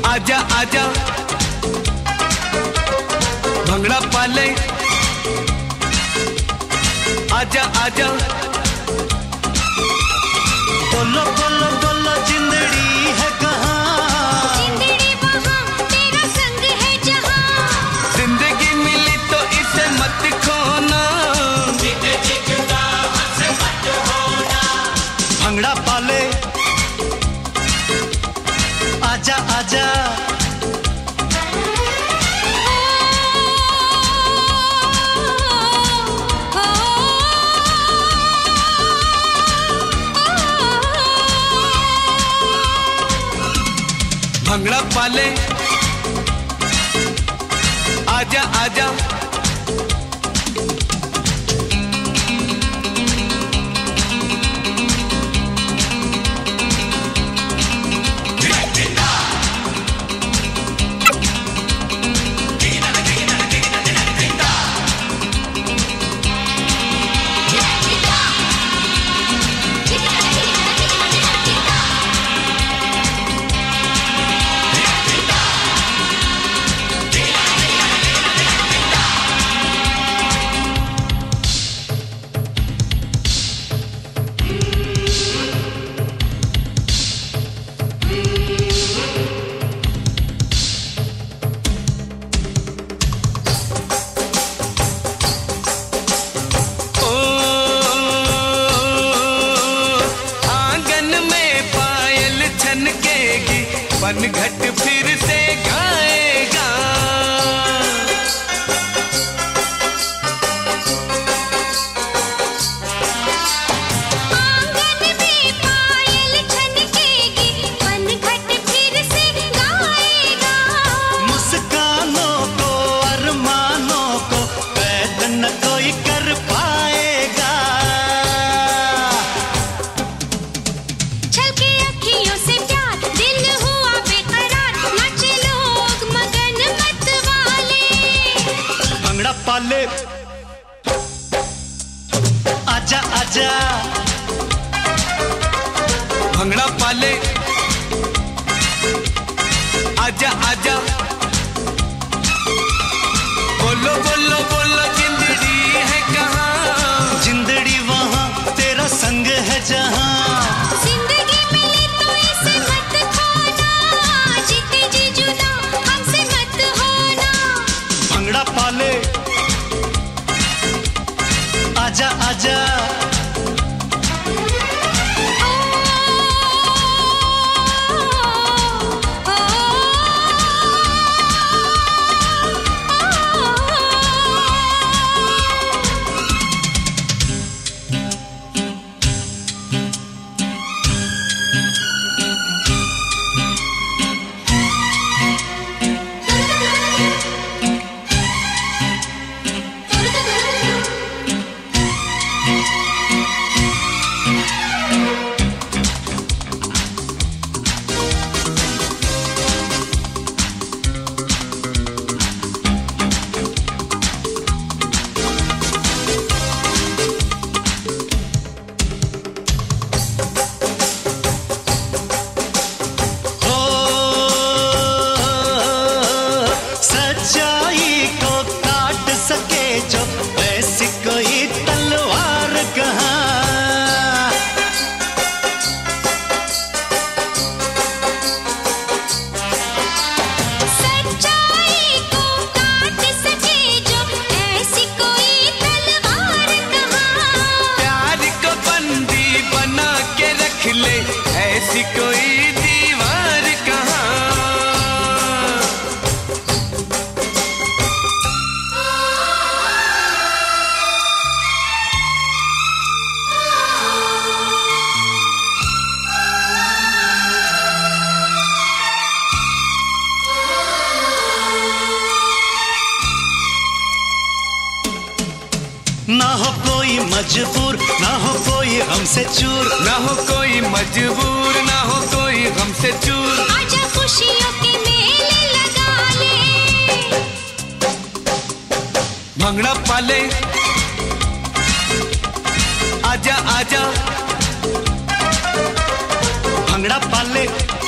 आजा आजा भंगड़ा पाले, आजा आजा बोलो बोलो बोलो जिंदड़ी है कहाँ? जिंदड़ी वहाँ, तेरा संग है जहाँ। जिंदगी मिली तो इसे मत खोना, भंगड़ा पाले, आजा आजा भंगड़ा पाले, आजा आजा घट फिर से गाएगा। आंगन में पायल छनकेगी, पनघट फिर से गाएगा। मुस्कानों को अरमानों को कैद न कोई कर पाएगा। छलके अखियों से प्यार, दिल हुआ बेकरार, नाचे लोग मगन मत वाले। भंगड़ा पाले, आजा आजा भंगड़ा पाले, आजा आजा बोलो बोलो बोलो जिंदड़ी है कहाँ? जिंदड़ी वहाँ, तेरा संग है जहाँ। जिंदगी मिली तो इसे मत खोना, जीते जी जुदा हमसे मत होना। भंगड़ा पाले, आजा आजा ऐसी कोई दीवार कहाँ? ना हो कोई मजबूर, ना हो कोई हमसे चूर, ना हो कोई मजबूर, ना हो कोई हमसे चूर। आजा खुशियों के मेले लगा ले, भंगड़ा पाले, आजा आजा भंगड़ा पाले।